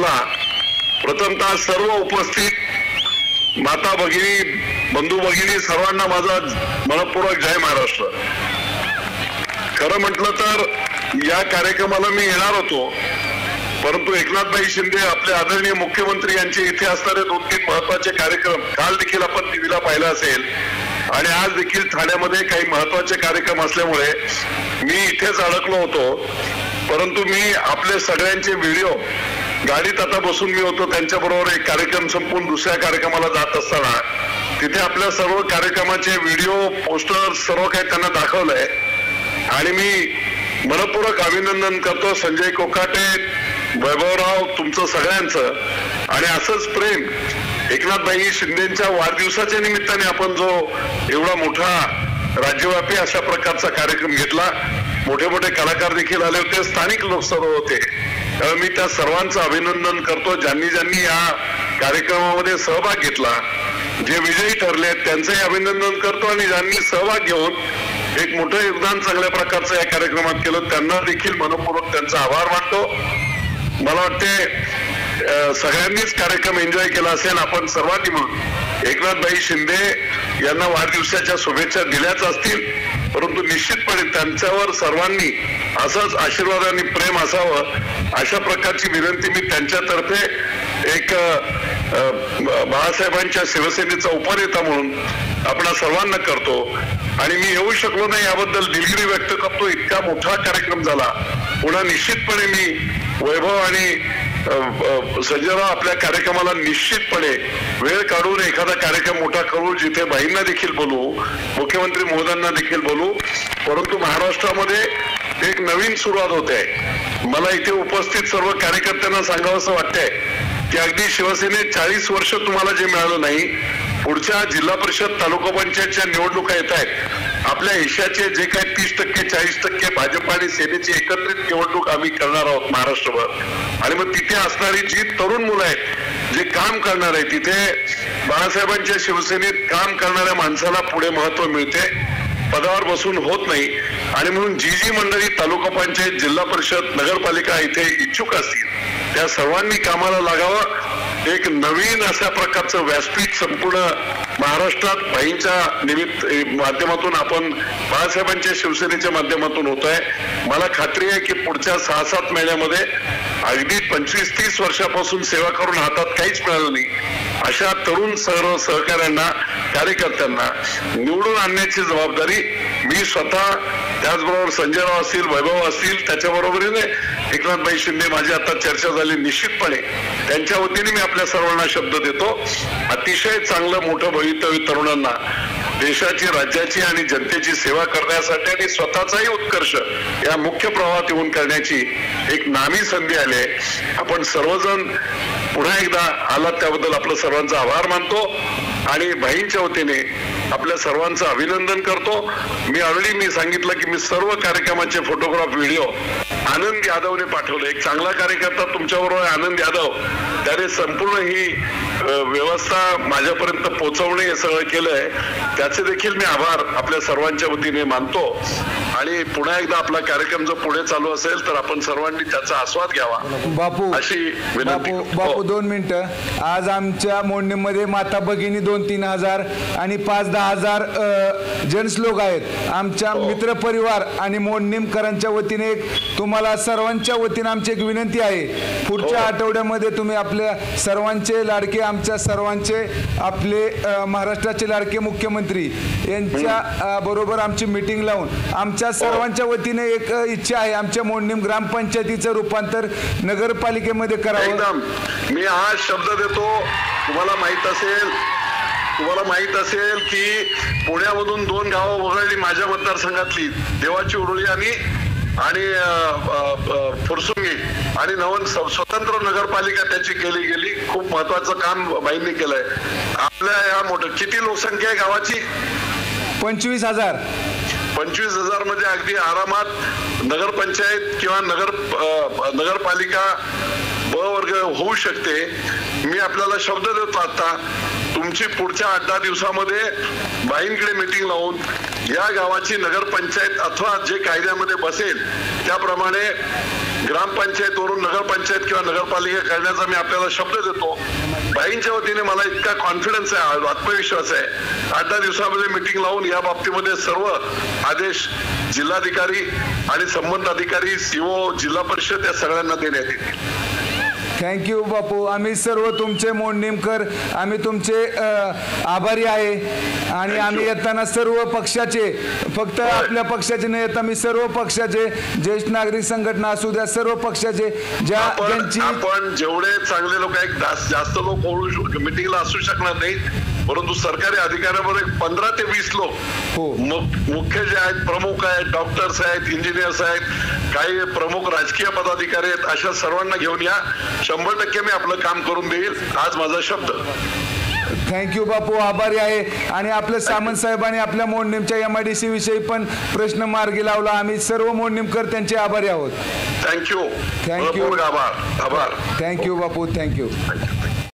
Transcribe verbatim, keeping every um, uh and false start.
घेतला. प्रथमतः सर्व उपस्थित माता भगिनी, बंधू भगिनी सर्वांना माझा मनपूर्वक जय महाराष्ट्र. खरं म्हटलं तर या कार्यक्रमाला मी येणार होतो, परंतु एकनाथभाई शिंदे आपले आदरणीय मुख्यमंत्री यांचे इथे असणारे दोन तीन महत्वाचे कार्यक्रम काल देखील आपण टीव्हीला पाहिला असेल आणि आज देखील ठाण्यामध्ये काही महत्वाचे कार्यक्रम असल्यामुळे मी इथेच अडकलो होतो. परंतु मी आपले सगळ्यांचे व्हिडिओ गाडीत आता बसून मी होतो त्यांच्याबरोबर एक कार्यक्रम संपून दुसऱ्या कार्यक्रमाला जात असताना तिथे आपल्या सर्व कार्यक्रमाचे व्हिडिओ, पोस्टर सर्व काही त्यांना दाखवलंय आणि मी मनपूर्वक अभिनंदन करतो. संजय कोकाटे, वैभवराव, तुमचं सगळ्यांचं. आणि असंच प्रेम एकनाथभाई शिंदेच्या वाढदिवसाच्या निमित्ताने आपण जो एवढा मोठा राज्यव्यापी अशा प्रकारचा कार्यक्रम घेतला, मोठे मोठे कलाकार देखील आले होते, स्थानिक लोक सर्व होते. मी त्या सर्वांचं अभिनंदन करतो ज्यांनी ज्यांनी या कार्यक्रमामध्ये सहभाग घेतला. जे विजयी ठरले त्यांचंही अभिनंदन करतो आणि ज्यांनी सहभाग घेऊन एक मोठं योगदान चांगल्या प्रकारचं या कार्यक्रमात केलं त्यांना देखील मनपूर्वक त्यांचा आभार मानतो. मला वाटते सगळ्यांनीच कार्यक्रम एन्जॉय केला असेल. आपण सर्वांनी म्हणून एकनाथभाई शिंदे यांना वाढदिवसाच्या शुभेच्छा दिल्याच असतील, परंतु निश्चितपणे त्यांच्यावर सर्वांनी असंच आशीर्वाद आणि प्रेम असावं अशा प्रकारची विनंती मी त्यांच्यातर्फे एक बाळासाहेबांच्या शिवसेनेचा उपनेता म्हणून आपणा सर्वांना करतो. आणि मी येऊ शकलो नाही याबद्दल दिलगिरी व्यक्त करतो. इतका मोठा कार्यक्रम झाला. पुन्हा निश्चितपणे मी वैभव आणि संजयराव आपल्या कार्यक्रमाला निश्चितपणे वेळ काढून एखादा कार्यक्रम मोठा करू, जिथे बाईंना देखील बोलू, मुख्यमंत्री महोदयांना देखील बोलू. परंतु महाराष्ट्रामध्ये एक नवीन सुरुवात होते. मला इथे उपस्थित सर्व कार्यकर्त्यांना सांगावं असं वाटतंय की अगदी शिवसेनेत चाळीस वर्ष तुम्हाला जे मिळालं नाही, पुढच्या जिल्हा परिषद, तालुका पंचायतच्या निवडणुका येत आहेत. आपल्या एशियाचे जे काही तीस टक्के चाळीस टक्के भाजप आणि सेनेची एकत्रित निवडणूक आम्ही करणार आहोत महाराष्ट्रभर. आणि मग तिथे असणारी जी तरुण मुलं आहेत, जे काम करणार आहेत, तिथे बाळासाहेबांच्या शिवसेनेत काम करणाऱ्या माणसाला पुढे महत्व मिळते, पदावर बसून होत नाही. आणि म्हणून जी जी मंडळी तालुका पंचायत, जिल्हा परिषद, नगरपालिका इथे इच्छुक असतील त्या सर्वांनी कामाला लागावं. एक नवीन अशा प्रकारचं व्यासपीठ संपूर्ण महाराष्ट्रात बाईंच्या निमित्त माध्यमातून आपण बाळासाहेबांच्या शिवसेनेच्या माध्यमातून होत आहे. मला खात्री आहे की पुढच्या सहा सात महिन्यामध्ये अगदी पंचवीस तीस वर्षापासून सेवा करून हातात काहीच मिळालं नाही अशा तरुण सर्व सहकाऱ्यांना, कार्यकर्त्यांना निवडून आणण्याची जबाबदारी मी स्वतः, त्याचबरोबर संजयराव असतील, वैभव असतील, त्याच्याबरोबरीने एकनाथभाई शिंदे, माझी आता चर्चा झाली, निश्चितपणे त्यांच्या वतीने मी आपल्या सर्वांना शब्द देतो. अतिशय चांगलं मोठं भवितव्य तरुणांना देशाची, राज्याची आणि जनतेची सेवा करण्यासाठी आणि स्वतःचाही उत्कर्ष या मुख्य प्रवाहात येऊन करण्याची एक नामी संधी आली आहे. आपण सर्वजण पुन्हा एकदा आलात त्याबद्दल आपलं सर्वांचा आभार मानतो आणि भाईंच्या वतीने आपल्या सर्वांचं अभिनंदन करतो. मी ऑलरेडी मी सांगितलं की मी सर्व कार्यक्रमाचे फोटोग्राफ, व्हिडिओ आनंद यादवने पाठवले. एक चांगला कार्यकर्ता तुमच्याबरोबर आनंद यादव, त्याने संपूर्ण ही व्यवस्था माझ्यापर्यंत पोहोचवणे हे सगळं केलंय. त्याचे देखील मी आभार आपल्या सर्वांच्या वतीने मानतो. आणि पुन्हा एकदा आपला कार्यक्रम जर पुढे चालू असेल तर आपण सर्वांनी त्याचा आस्वाद घ्यावा बापू अशी विनंती. बापू बापू दोन मिनिटं. आज आमच्या मोडणीमध्ये माता भगिनी दोन तीन हजार आणि पाच दहा हजार जेंट्स लोक आहेत. आमच्या मित्र परिवार आणि मोडणीकरांच्या वतीने एक तुम्हाला सर्वांच्या वतीने आमची एक विनंती आहे. पुढच्या आठवड्यामध्ये तुम्ही आपल्या सर्वांचे लाडके, आमच्या सर्वांचे आपले महाराष्ट्राचे लाडके मुख्यमंत्री यांच्या बरोबर आमची मीटिंग लावून आमच्या सर्वांच्या वतीने एक इच्छा आहे, आमच्या मोडणीम ग्रामपंचायतीचं रूपांतर नगरपालिकेमध्ये करावं. एकदम मी आज शब्द देतो. तुम्हाला माहित असेल तुम्हाला माहित असेल की पुण्यामधून दोन गावं वगळली माझ्या मतदारसंघातली, देवाची उरुळी आणि आणि फुरसुंगी, आणि नवन स्वतंत्र नगरपालिका त्याची केली गेली. खूप महत्वाचं काम बाईंनी केलंय. आपल्या या मोठं किती लोकसंख्या आहे गावाची? पंचवीस हजार पंचवीस हजार मध्ये अगदी आरामात नगरपंचायत किंवा नगर नगरपालिका ब वर्ग होऊ शकते. मी आपल्याला शब्द देतो, आता तुमची पुढच्या आठ दहा दिवसामध्ये बाईंकडे मीटिंग लावून या गावाची नगरपंचायत अथवा जे कायद्यामध्ये बसेल त्याप्रमाणे ग्रामपंचायतवरून नगरपंचायत किंवा नगरपालिका करण्याचा मी आपल्याला शब्द देतो. बाईंच्या वतीने मला इतका कॉन्फिडन्स आहे, आत्मविश्वास आहे. आठ दहा दिवसामध्ये मिटिंग लावून या बाबतीमध्ये सर्व आदेश जिल्हाधिकारी आणि संबंधित अधिकारी, सीओ, जिल्हा परिषद या सगळ्यांना देण्यात येतील. थँक्यू बापू. आम्ही सर्व तुमचे मोडणीमकर आम्ही तुमचे आभारी आहे आणि आम्ही येताना सर्व पक्षाचे, फक्त आपल्या पक्षाचे नाही येत, आम्ही सर्व पक्षाचे, ज्येष्ठ नागरिक संघटना असू द्या, सर्व पक्षाचे ज्या ज्यांची आपण जेवढे चांगले लोक आहेत, जास्त लोक होऊ मिटिंगला असू शकणार नाहीत, परंतु सरकारी अधिकाऱ्यावर एक पंधरा ते वीस लोक हो मुख्य जे आहेत, प्रमुख आहेत, डॉक्टर्स आहेत, इंजिनियर्स आहेत, काही प्रमुख राजकीय पदाधिकारी आहेत, अशा सर्वांना घेऊन या. शंभर टक्के मी आपलं काम करून देईल, आज माझा शब्द. थँक्यू बापू, आभारी आहे. आणि आपल्या सामंत साहेबांनी आपल्या मोडणीमच्या एम आय डी सी विषयी पण प्रश्न मार्गी लावला. आम्ही सर्व मोडणीमकर त्यांचे आभारी आहोत. थँक्यू थँक्यू आभार आभार थँक्यू बापू, थँक्यू.